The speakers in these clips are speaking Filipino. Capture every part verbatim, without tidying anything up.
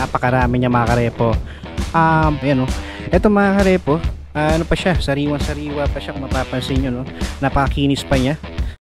napakarami niya mga karepo. Um, ayan o. Ito mga karepo, uh, ano pa siya, sariwa-sariwa pa siya kung mapapansin nyo, no? Napakakinis pa niya.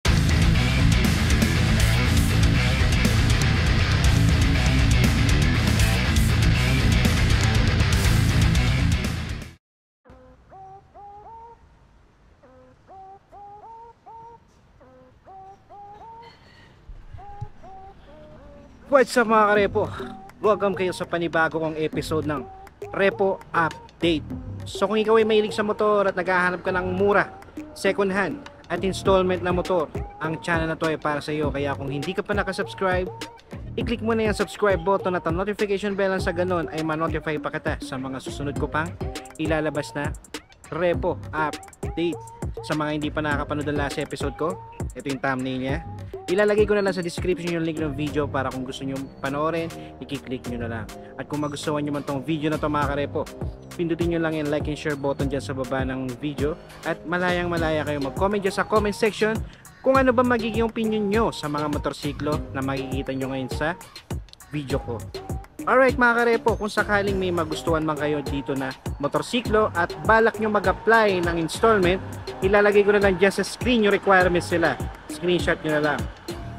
What's up mga karepo? Welcome kayo sa panibago kong episode ng Repo Update. So kung ikaw ay mahilig sa motor at naghahanap ka ng mura, second hand at installment na motor, ang channel na to ay para sa iyo. Kaya kung hindi ka pa nakasubscribe, i-click mo na yung subscribe button at ang notification bell, sa ganon ay ma-notify pa kita sa mga susunod ko pang ilalabas na Repo Update. Sa mga hindi pa nakakapanood ng last episode ko, ito yung thumbnail niya. Ilalagay ko na lang sa description yung link ng video para kung gusto nyo panoorin, i-click nyo na lang. At kung magustuhan nyo man tong video na to mga karepo, pindutin nyo lang yung like and share button dyan sa baba ng video. At malayang malaya kayo mag-comment dyan sa comment section kung ano ba magiging opinion nyo sa mga motorsiklo na makikita nyo ngayon sa video ko. Alright mga karepo, kung sakaling may magustuhan man kayo dito na motorsiklo at balak nyo mag-apply ng installment, ilalagay ko na lang dyan sa screen yung requirements nila. Screenshot nyo na lang.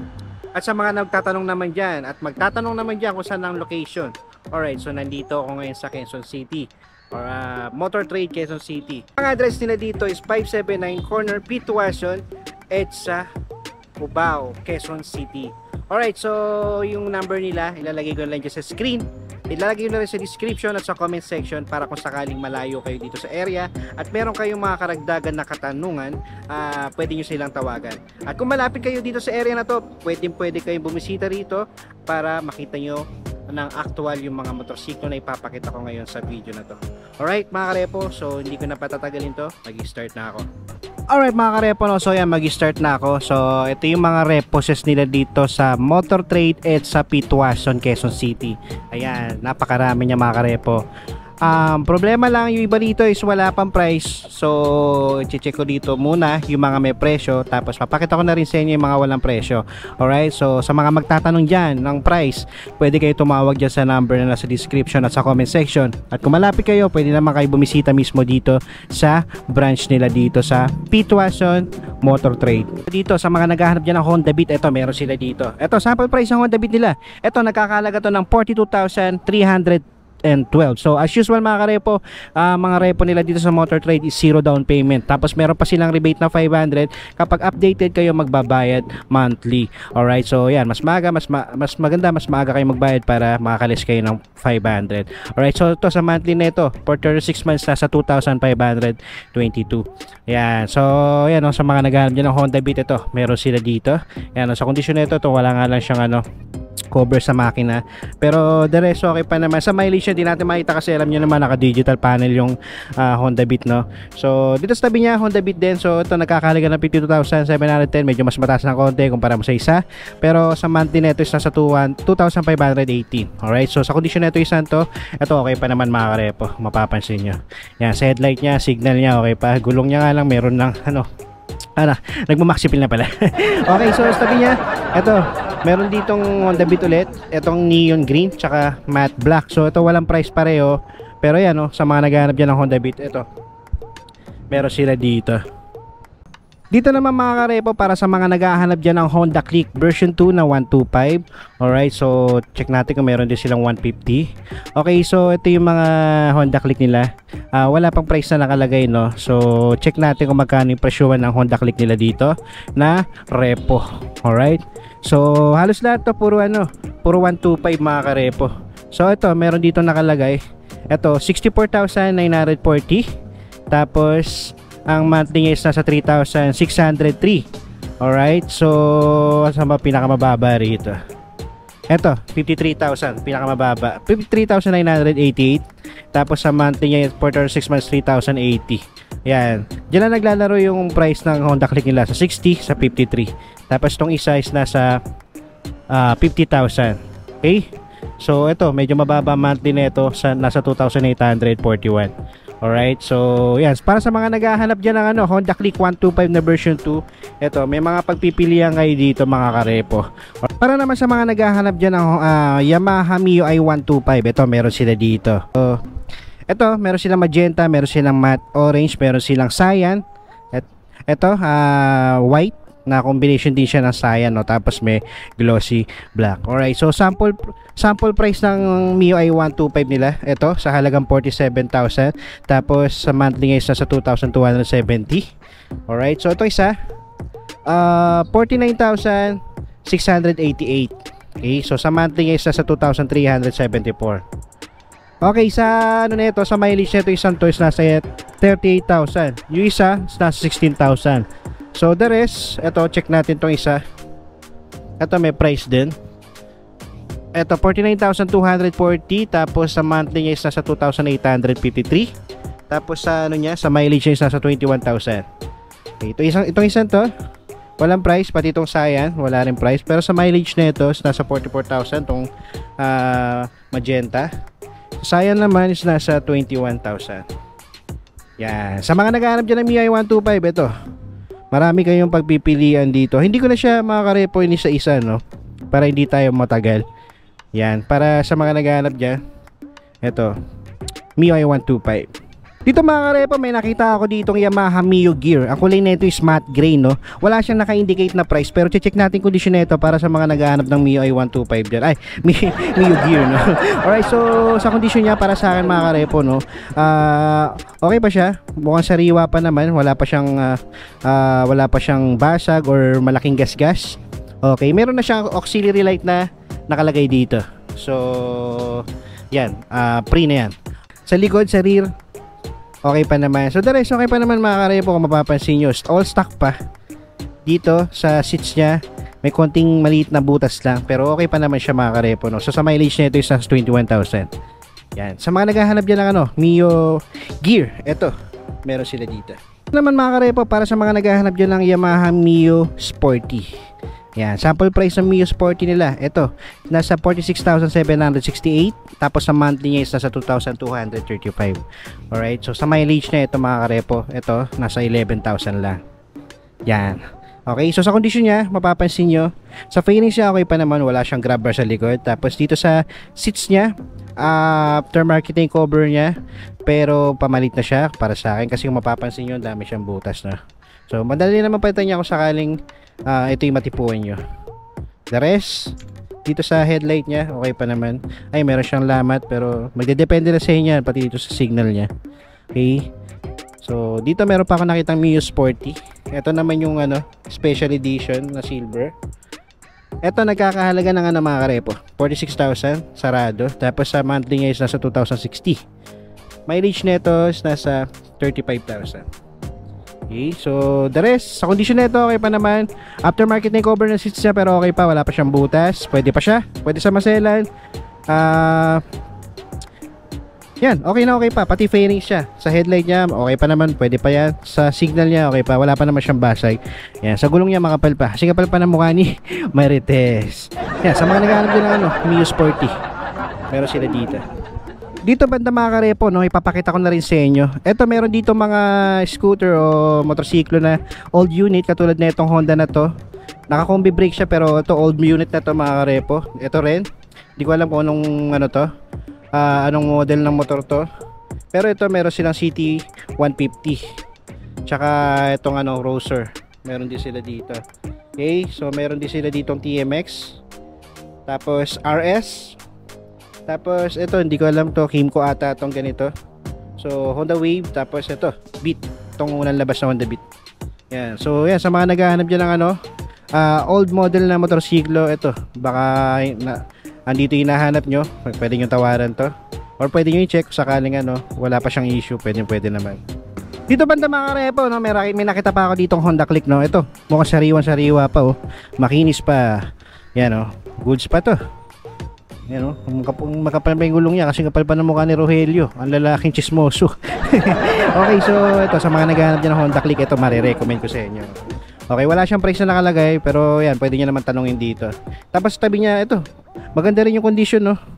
At sa mga nagtatanong naman dyan at magtatanong naman dyan kung saan ang location, alright, so nandito ako ngayon sa Quezon City or uh, Motor Trade Quezon City. Ang address nila dito is five seventy-nine Corner Pituacion, EDSA, Cubao, Quezon City. Alright, so yung number nila ilalagay ko lang dyan sa screen. Ilalagay ko na rin sa description at sa comment section para kung sakaling malayo kayo dito sa area at meron kayong mga karagdagan na katanungan, uh, pwede nyo silang tawagan. At kung malapit kayo dito sa area na to, pwede pwede kayong bumisita rito para makita nyo ng actual yung mga motorsiklo na ipapakita ko ngayon sa video na to. Alright mga karepo, so hindi ko na patatagalin to, mag-start na ako. Alright mga karepo, no? So yan, mag-start na ako. So ito yung mga reposes nila dito sa Motor Trade at sa Pituacion, Quezon City. Ayan, napakarami niya mga karepo. Um, problema lang yung iba dito is wala pang price. So i-check ko dito muna yung mga may presyo, tapos papakita ko na rin sa inyo yung mga walang presyo. Alright, so sa mga magtatanong dyan ng price, pwede kayo tumawag dyan sa number na nasa description at sa comment section. At kung malapit kayo, pwede naman kayo bumisita mismo dito sa branch nila dito sa Pituacion Motor Trade. Dito sa mga naghahanap dyan ng Honda Beat, ito meron sila dito. Ito sample price ng Honda Beat nila. Ito nagkakalaga to ng forty-two thousand three hundred twelve. So as usual mga karepo, uh, mga repo nila dito sa Motor Trade is zero down payment. Tapos meron pa silang rebate na five hundred kapag updated kayo magbabayad monthly. Alright, so yan, mas maaga, mas, ma mas maganda, mas maaga kayo magbayad para makakalis kayo ng five hundred. Alright, so ito sa monthly na ito, for thirty-six months nasa two thousand five hundred twenty-two. Yan, so yan, no, sa mga naghahanap dyan ng Honda Beat, ito meron sila dito. Yan, no, sa kondisyon na ito, ito wala nga lang siyang ano cover sa makina, pero the rest okay pa naman. Sa mileage hindi natin makita kasi alam nyo naman naka digital panel yung uh, Honda Beat, no? So dito sa tabi niya Honda Beat din, so ito nagkakalaga ng fifty-two thousand seven hundred ten, medyo mas mataas ng konti kumpara mo sa isa, pero sa monthly neto is nasa two thousand five hundred eighteen. Alright, so sa condition neto isang to, ito okay pa naman mga karepo, mapapansin nyo. Yan, sa headlight niya, signal niya okay pa, gulong niya nga lang meron ng ano ano, nagmamaxipil na pala. Okay, so sa tabi niya, ito meron ditong Honda Beat ulit, itong neon green tsaka matte black. So ito walang price pareho, pero yan, no, sa mga naghahanap dyan ng Honda Beat, ito meron sila dito. Dito naman mga karepo, para sa mga naghahanap dyan ng Honda Click version two na one twenty-five. Alright, so check natin kung meron din silang one fifty. Okay, so ito yung mga Honda Click nila. uh, Wala pang price na nakalagay, no? So check natin kung magkano yung presyohan ng Honda Click nila dito na repo. Alright, so halos lahat to puro ano, puro one twenty-five mga karepo. So ito, meron dito nakalagay, ito sixty-four thousand nine hundred forty. Tapos ang monthly niya is nasa three thousand six hundred three. Alright, so saan ba pinakamababa rito? Eto, fifty-three thousand, pinakamababa, fifty-three thousand nine hundred eighty-eight. Tapos sa monthly niya for thirty-six months, three thousand eighty. Yan, diyan na naglalaro yung price ng Honda Click nila, sa sixty, sa fifty-three. Tapos tong isa is nasa uh, fifty thousand. Okay, so ito medyo mababa monthly nito, sa nasa two thousand eight hundred forty-one. Alright, so yan, para sa mga naghahanap dyan ng ano, Honda Click one twenty-five na version two, eto, may mga pagpipilian kayo dito mga karepo. Para naman sa mga naghahanap dyan ng uh, Yamaha Mio i one twenty-five, eto, meron sila dito. So, eto, meron silang magenta, meron silang matte orange, meron silang cyan. Et, eto, uh, white na combination din siya ng cyan, no? Tapos may glossy black. Alright, so sample sample price ng Mio i one twenty-five nila, ito sa halagang forty-seven thousand, tapos sa monthly ngayon sa two thousand two hundred seventy. Alright, so ito isa uh, forty-nine thousand six hundred eighty-eight. Okay, so sa monthly ngayon sa two thousand three hundred seventy-four. Okay, sa ano nito, sa mileage nito isang to is nasa thirty-eight thousand, yung isa is nasa sixteen thousand. So the rest, eto, check natin tong isa. Eto, may price din. Eto, forty-nine thousand two hundred forty. Tapos sa monthly niya is nasa two thousand eight hundred fifty-three. Tapos sa ano niya, sa mileage niya is nasa twenty-one thousand. Okay, ito isang, itong isang to, walang price. Pati itong cyan, wala rin price. Pero sa mileage na ito is nasa forty-four thousand. Itong uh, magenta. Sa cyan naman is nasa twenty-one thousand. Yan. Sa mga naghahanap dyan ng Mio i one twenty-five, ito, marami kayong pagpipilian dito. Hindi ko na siya mga karepo ini sa isa, no? Para hindi tayo matagal. Yan, para sa mga naghahanap dyan, ito, Mio i one twenty-five. Dito mga karepo, may nakita ako ditong Yamaha Mio Gear. Ang kulay nito is matte gray, no? Wala siyang naka-indicate na price, pero check natin condition nito para sa mga naghahanap ng Mio i one twenty-five dyan. Ay, Mio Gear, no? Alright, so sa condition niya para sa akin mga karepo, no? Uh, okay pa siya. Mukhang sariwa pa naman. Wala pa siyang uh, uh, wala pa siyang basag or malaking gas-gas. Okay, meron na siyang auxiliary light na nakalagay dito. So, yan, uh, pre na yan. Sa likod, sa rear, okay pa naman. So the rest, okay pa naman mga karepo. Kung mapapansin nyo, all stock pa. Dito sa seats nya, may konting maliit na butas lang, pero okay pa naman siya mga karepo, no? So sa mileage na ito is twenty-one thousand. Yan. Sa mga naghahanap dyan ng ano, Mio Gear, eto, meron sila dito. Ito naman mga karepo, para sa mga naghahanap dyan ng Yamaha Mio Sporty. Yan, sample price ng Mio Sporty nila, ito, nasa forty-six thousand seven hundred sixty-eight. Tapos sa monthly niya is nasa two thousand two hundred thirty-five. Alright, so sa mileage na ito mga karepo, ito, nasa eleven thousand lang. Yan. Okay, so sa condition niya, mapapansin nyo, sa fairings niya okay pa naman, wala siyang grab bar sa likod. Tapos dito sa seats niya, uh, aftermarket na yung cover niya, pero pamalit na siya para sa akin, kasi kung mapapansin nyo, dami siyang butas, no? So madali naman palitan niya kung sakaling uh, ito yung matipuan nyo. The rest, dito sa headlight niya, okay pa naman. Ay, meron siyang lamat, pero magdedepende na sa inyo, pati dito sa signal niya. Okay, so dito meron pa ako nakitang Mio Sporty. Ito naman yung ano, special edition na silver. Ito nagkakahalaga ng ano mga karepo, forty-six thousand sarado. Tapos sa monthly niya is nasa two thousand sixty. Mileage nito is nasa thirty-five thousand. Okay, so the rest, sa condition nito okay pa naman. Aftermarket na yung cover ng seats niya, pero okay pa, wala pa siyang butas. Pwede pa siya, pwede sa maselan. Ah, uh, yan, okay na okay pa. Pati fairings siya. Sa headlight niya, okay pa naman, pwede pa yan. Sa signal niya, okay pa, wala pa naman siyang basag. Yan, sa gulong niya makapal pa. Kasi kapal pa ng mukha ni Marites. Yan, sa mga naghahanap din ng ano, Mio Sporty, meron sila dito. Dito banda mga karepo, no, ipapakita ko na rin sa inyo. Ito, meron dito mga scooter o motorsiklo na old unit, katulad na itong Honda na to. Naka-combi brake siya, pero ito old unit na to mga karepo. Ito rin, hindi ko alam kung anong ano to, uh, anong model ng motor to. Pero ito, meron silang C T one fifty. Tsaka itong ano, Roser, meron din sila dito. Okay, so meron din sila ditong T M X. Tapos R S. Tapos ito, hindi ko alam to, Kimco ata itong ganito. So Honda Wave. Tapos ito, Beat, itong unang labas na Honda Beat. Yan. So yan, sa mga naghahanap dyan ng ano, uh, old model na motorsiklo, ito, baka na, andito yung hinahanap nyo, pwede nyo tawaran to, or pwede nyo i-check sakaling ano, wala pa siyang issue, pwede pwede naman. Dito banda mga karepo, no, may, may nakita pa ako ditong Honda Click, no. Ito, mukhang sariwan sariwa pa, oh, makinis pa. Yan, oh, goods pa to. Yan, oh, makapal pa yung gulong niya kasi kapal pa ng mukha ni Rogelio, ang lalaking chismoso. Okay, so ito, sa mga naghahanap dyan ng Honda Click, ito marirecommend ko sa inyo. Okay, wala siyang price na nakalagay, pero yan, pwede nyo naman tanongin dito. Tapos tabi niya, ito, maganda rin yung condition, no.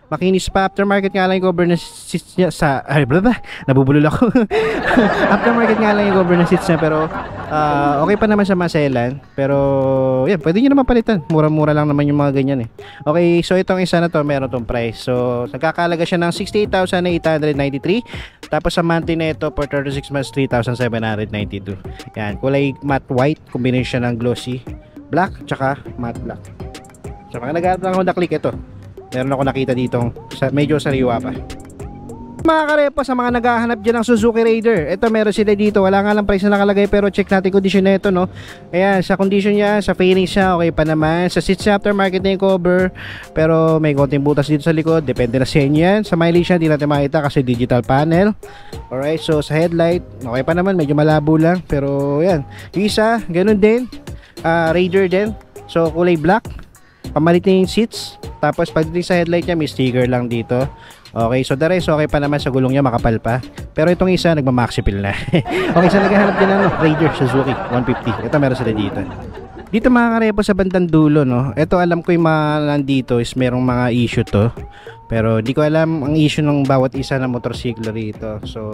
Makinis pa, aftermarket nga lang yung cover ng seats niya sa, ay blah, blah, nabubulol ako. Aftermarket nga lang yung cover ng seats niya, pero uh, okay pa naman sa maselan. Pero yan, pwede nyo naman palitan, mura-mura lang naman yung mga ganyan eh. Okay, so itong isa na to, meron tong price. So nagkakalaga siya ng sixty-eight thousand eight hundred ninety-three. Tapos sa monthly na ito for thirty-six months, three thousand seven hundred ninety-two. Yan, kulay matte white, combination ng glossy black tsaka matte black. So pag nag-aarap ng Honda Click, ito meron ako nakita dito sa, medyo sariwa pa. Mga karepo, sa mga naghahanap dyan ng Suzuki Raider, ito meron sila dito, wala nga lang price na nakalagay, pero check natin condition na ito, no? Ayan, sa condition niya, sa fairings siya, okay pa naman. Sa seats niya, aftermarket na yung cover, pero may konting butas dito sa likod, depende na sa inyo yan. Sa mileage niya, di natin makita kasi digital panel. Alright, so sa headlight, okay pa naman, medyo malabo lang, pero yan. Yung isa, ganun din, uh, Raider din, so kulay black, pamalit na yung seats. Tapos pagdating sa headlight niya, may sticker lang dito. Okay, so the rest okay pa naman, sa gulong niya makapal pa. Pero itong isa nagma-maxi fill na. Okay, so naghahanap din ng no, Raider Suzuki one fifty. Ito meron sila dito. Dito mga karepo sa bandang dulo, no. Ito alam ko yung mga nandito is merong mga issue to. Pero di ko alam ang issue ng bawat isa na motorsiklo rito. So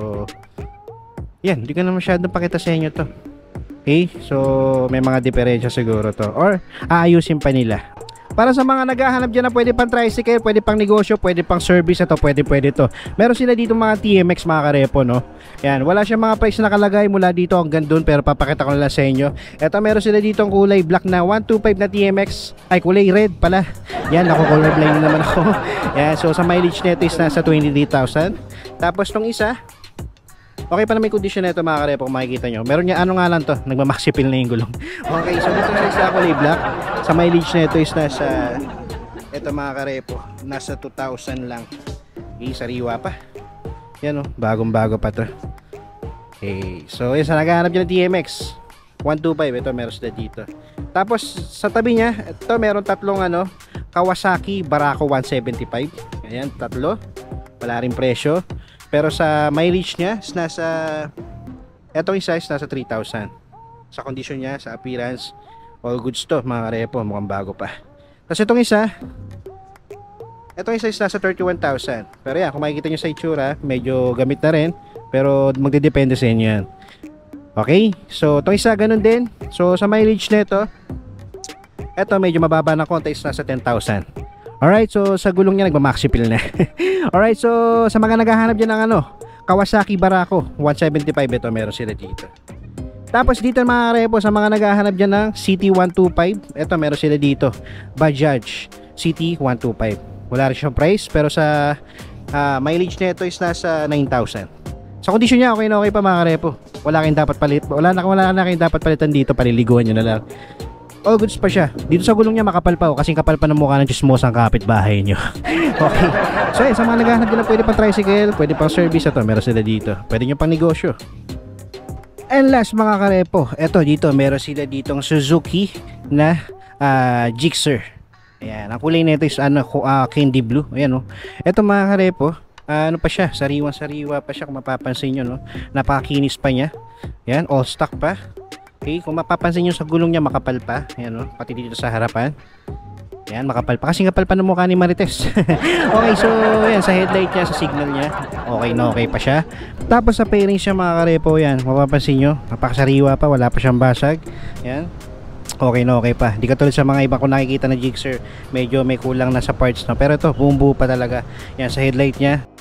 yan, di ko na masyadong pakita sa inyo to. Okay, so may mga diferensya siguro to, or aayusin pa nila. Para sa mga naghahanap dyan na pwede pang tricycle, pwede pang negosyo, pwede pang service, ito pwede pwede to. Meron sila dito mga T M X mga karepo, no. Yan, wala siyang mga price na nakalagay mula dito hanggang doon, pero papakita ko na lang sa inyo. Ito meron sila dito ang kulay black na one twenty-five na T M X, ay kulay red pala. Yan, ako colorblind na naman ako. Yan, so sa mileage nito is nasa twenty-three thousand. Tapos tong isa, okay pa na may condition na ito mga karepo, kung makikita nyo. Meron niya, ano nga lang to, nagmamaxi fill na yung gulong. Okay, so dito sa isa kulay black. Sa mileage na ito is nasa, ito mga karepo, nasa two thousand lang. Okay, sariwa pa. Yan o, bagong bago pa to. Okay, so yun, sa naghahanap dyan ng T M X one twenty-five, ito meron sila dito. Tapos sa tabi niya, ito meron tatlong ano, Kawasaki Barako one seventy-five. Ayan, tatlo. Wala rin presyo. Pero sa mileage niya is nasa, etong isa is nasa three thousand. Sa condition niya, sa appearance, all goods to mga karepo, mukhang bago pa. Tapos itong isa, itong isa is nasa thirty-one thousand. Pero yan, kung makikita nyo sa itsura, medyo gamit na rin, pero magdedepende sa inyo yan. Okay, so itong isa ganun din. So sa mileage nito, ito medyo mababa na konti, is nasa ten thousand. Alright, so sa gulong niya nagma-maxi fill na. Alright, so sa mga naghahanap dyan ng ano, Kawasaki Barako one seventy-five, ito meron sila dito. Tapos dito mga karepo, sa mga naghahanap dyan ng C T one twenty-five, ito meron sila dito, Bajaj C T one twenty-five. Wala rin siyang price, pero sa uh, mileage nito is nasa nine thousand. Sa condition niya, okay na okay pa mga karepo. Wala kayong dapat palit, wala na, wala na kayong dapat palitan dito, paliliguan nyo na lang. All goods pa siya. Dito sa gulong niya makapal pa, oh, kasing kapal pa ng mukha ng chismosang kapitbahay nyo. Okay. So yun, sa mga naghahanap din na pwede pang tricycle, pwede pang service, ito meron sila dito. Pwede nyo pang negosyo. And last mga karepo, eto dito meron sila ditong Suzuki na uh, Gixxer. Ayan, ang kulay nito is ano, uh, candy blue. Ayan, oh. Eto mga karepo, uh, ano pa siya, sariwang sariwa pa siya kung mapapansin nyo, no? Napakakinis pa niya. Ayan, all stock pa. Okay, kung mapapansin nyo sa gulong niya makapal pa. Ayan, no? Pati dito sa harapan. Ayan, makapal pa. Kasi kapal pa ng mukha ni Marites. Okay, so ayan, sa headlight niya, sa signal niya, okay na okay pa siya. Tapos sa fairings siya mga karepo, yan, mapapansin nyo, napakasariwa pa, wala pa siyang basag. Ayan, okay na okay pa. Di katulad sa mga iba ko nakikita na Gixxer, medyo may kulang na sa parts na. Pero ito, buong buo pa talaga. Yan, sa headlight niya,